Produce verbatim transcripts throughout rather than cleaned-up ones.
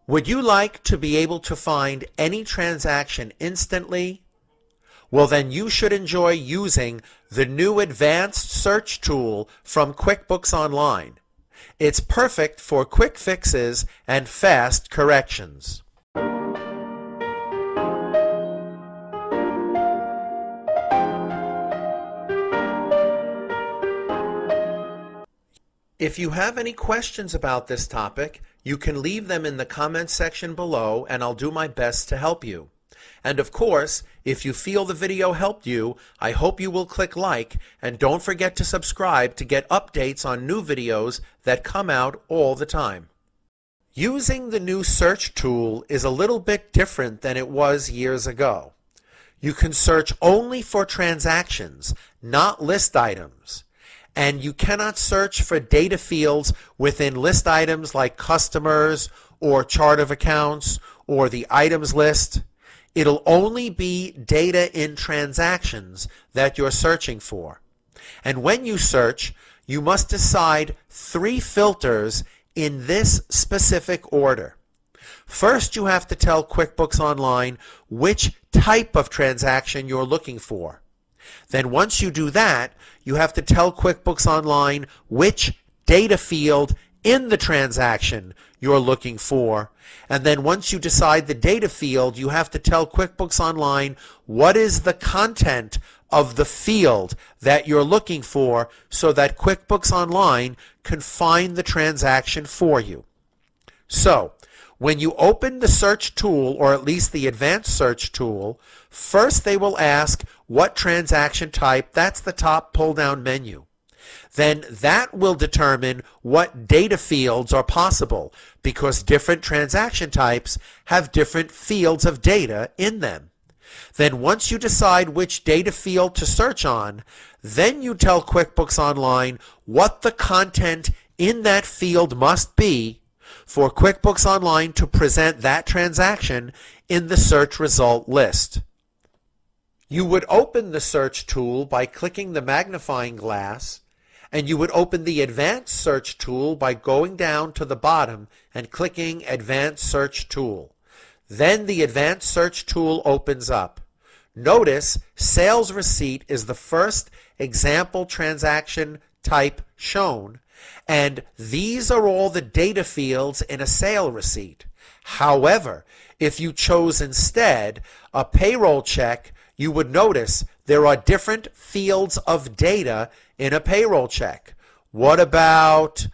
Would you like to be able to find any transaction instantly? Well, then you should enjoy using the new advanced search tool from QuickBooks Online. It's perfect for quick fixes and fast corrections. If you have any questions about this topic, you can leave them in the comments section below and I'll do my best to help you. And of course, if you feel the video helped you, I hope you will click like and don't forget to subscribe to get updates on new videos that come out all the time. Using the new search tool is a little bit different than it was years ago. You can search only for transactions, not list items. And you cannot search for data fields within list items like customers or chart of accounts or the items list. It'll only be data in transactions that you're searching for. And when you search, you must decide three filters in this specific order. First, you have to tell QuickBooks Online which type of transaction you're looking for. Then once you do that, you have to tell QuickBooks Online which data field in the transaction you're looking for. And then once you decide the data field, you have to tell QuickBooks Online what is the content of the field that you're looking for so that QuickBooks Online can find the transaction for you. So, when you open the search tool, or at least the advanced search tool, first they will ask what transaction type. That's the top pull-down menu. Then that will determine what data fields are possible because different transaction types have different fields of data in them. Then once you decide which data field to search on, then you tell QuickBooks Online what the content in that field must be for QuickBooks Online to present that transaction in the search result list. You would open the search tool by clicking the magnifying glass, and you would open the advanced search tool by going down to the bottom and clicking advanced search tool. Then the advanced search tool opens up. Notice sales receipt is the first example transaction type shown, and these are all the data fields in a sale receipt. However, if you chose instead a payroll check, you would notice there are different fields of data in a payroll check. What about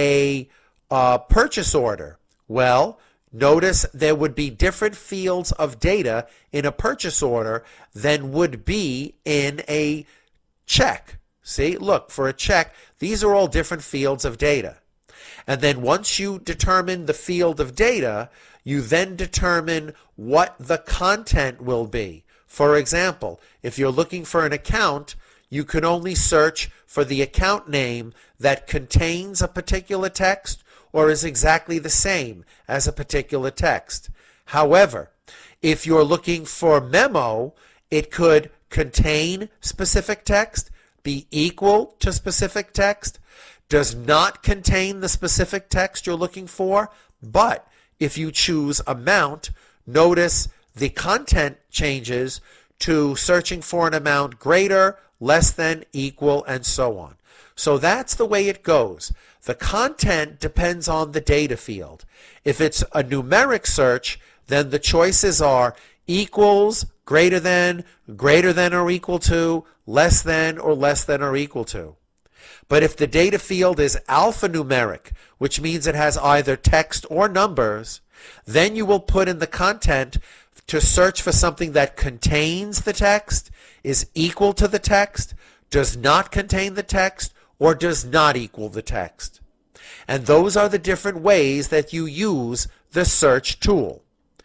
a uh, purchase order? Well, notice there would be different fields of data in a purchase order than would be in a check. See, look, for a check, these are all different fields of data. And then once you determine the field of data, you then determine what the content will be. For example, if you're looking for an account, you can only search for the account name that contains a particular text or is exactly the same as a particular text. However, if you're looking for memo, it could contain specific text, be equal to specific text, does not contain the specific text you're looking for, but if you choose amount, notice the content changes to searching for an amount greater, less than, equal, and so on. So that's the way it goes. The content depends on the data field. If it's a numeric search, then the choices are equals, greater than, greater than or equal to, less than or less than or equal to. But if the data field is alphanumeric, which means it has either text or numbers, then you will put in the content to search for something that contains the text, is equal to the text, does not contain the text, or does not equal the text. And those are the different ways that you use the search tool.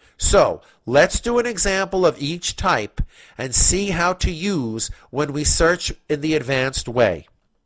So let's do an example of each type and see how to use when we search in the advanced way.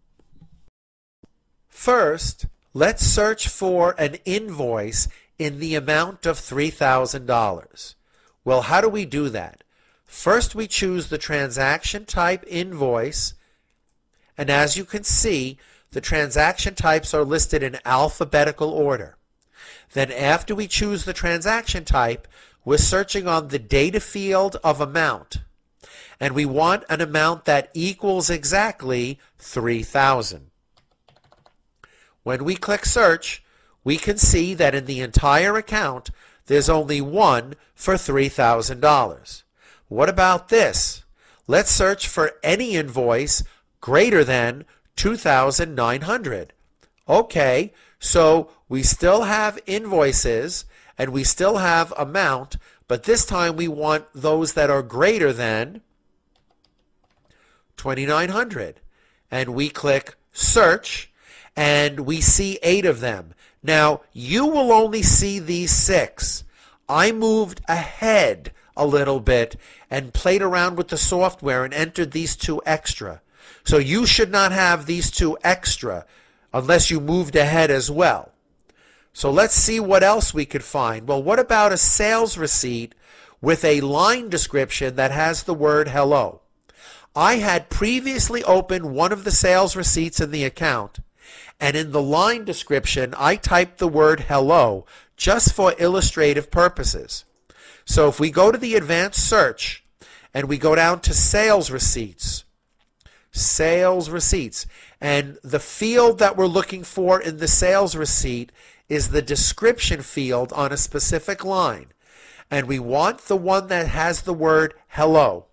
First, let's search for an invoice in the amount of three thousand dollars. Well, how do we do that? First, we choose the transaction type invoice, and as you can see, the transaction types are listed in alphabetical order. then after we choose the transaction type, we're searching on the data field of amount. And we want an amount that equals exactly three thousand. When we click search, we can see that in the entire account, there's only one for three thousand dollars. What about this? Let's search for any invoice greater than two thousand nine hundred dollars. Okay, so we still have invoices and we still have amount, but this time we want those that are greater than twenty-nine hundred dollars. And we click search and we see eight of them. Now, you will only see these six. I moved ahead a little bit and played around with the software and entered these two extra. So you should not have these two extra unless you moved ahead as well. So let's see what else we could find. Well, what about a sales receipt with a line description that has the word hello? I had previously opened one of the sales receipts in the account, and in the line description I typed the word hello just for illustrative purposes. So if we go to the advanced search and we go down to sales receipts, sales receipts, and the field that we're looking for in the sales receipt is the description field on a specific line, and we want the one that has the word hello.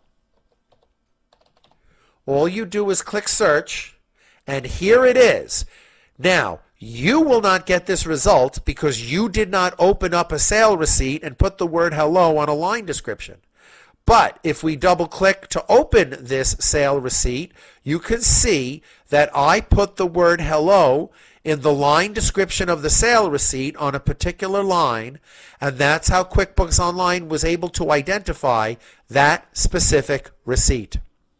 All you do is click search, and here it is. Now, you will not get this result because you did not open up a sale receipt and put the word hello on a line description. But if we double click to open this sale receipt, you can see that I put the word hello in the line description of the sale receipt on a particular line, and that's how QuickBooks Online was able to identify that specific receipt.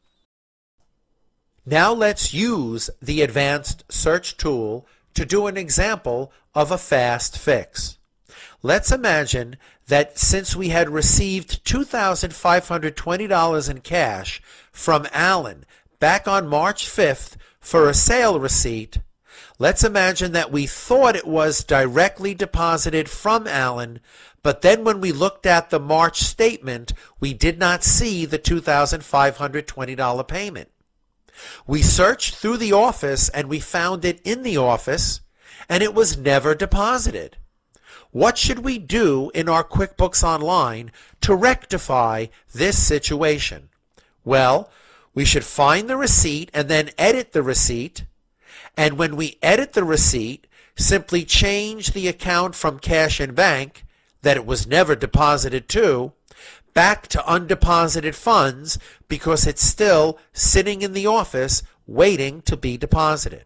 Now let's use the advanced search tool to do an example of a fast fix. Let's imagine that since we had received two thousand five hundred twenty dollars in cash from Alan back on March fifth for a sale receipt, let's imagine that we thought it was directly deposited from Alan, but then when we looked at the March statement, we did not see the two thousand five hundred twenty dollars payment. We searched through the office and we found it in the office, and it was never deposited. What should we do in our QuickBooks Online to rectify this situation? Well, we should find the receipt and then edit the receipt, and when we edit the receipt, simply change the account from cash and bank that it was never deposited to back to undeposited funds because it's still sitting in the office waiting to be deposited.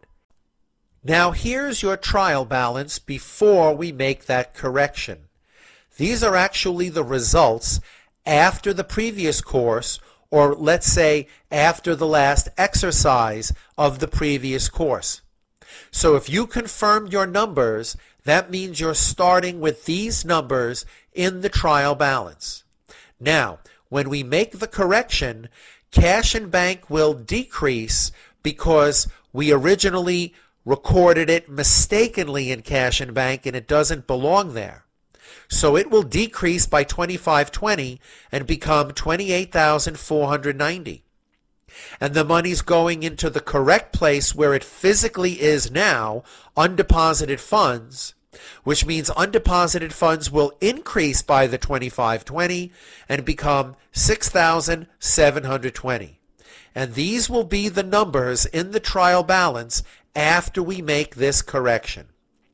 Now here's your trial balance before we make that correction. These are actually the results after the previous course, or let's say after the last exercise of the previous course. So if you confirmed your numbers, that means you're starting with these numbers in the trial balance. Now, when we make the correction, cash and bank will decrease because we originally recorded it mistakenly in cash and bank and it doesn't belong there. So it will decrease by twenty-five twenty and become twenty-eight thousand four hundred ninety. And the money's going into the correct place where it physically is now, undeposited funds, which means undeposited funds will increase by the twenty-five twenty and become six thousand seven hundred twenty. And these will be the numbers in the trial balance after we make this correction.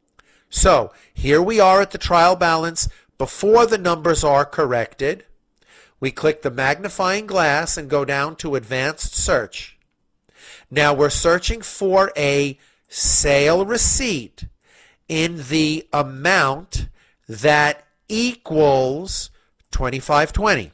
So here we are at the trial balance before the numbers are corrected. We click the magnifying glass and go down to advanced search. Now we're searching for a sale receipt in the amount that equals twenty-five twenty.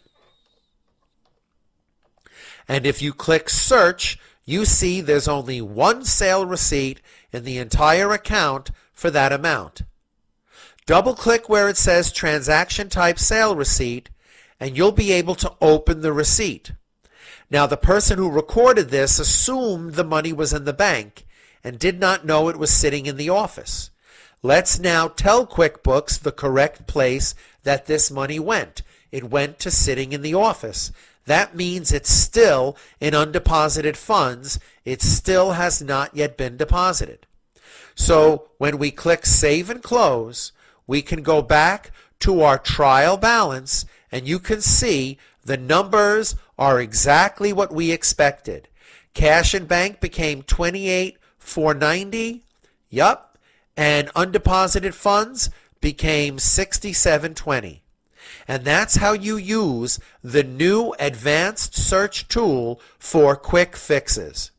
And if you click search, you see there's only one sale receipt in the entire account for that amount. Double click where it says transaction type sale receipt and you'll be able to open the receipt. Now the person who recorded this assumed the money was in the bank and did not know it was sitting in the office. Let's now tell QuickBooks the correct place that this money went. It went to sitting in the office. That means it's still in undeposited funds. It still has not yet been deposited. So when we click Save and Close, we can go back to our trial balance, and you can see the numbers are exactly what we expected. Cash and bank became twenty-eight thousand four hundred ninety dollars. Yup. And undeposited funds became sixty-seven twenty. And that's how you use the new advanced search tool for quick fixes.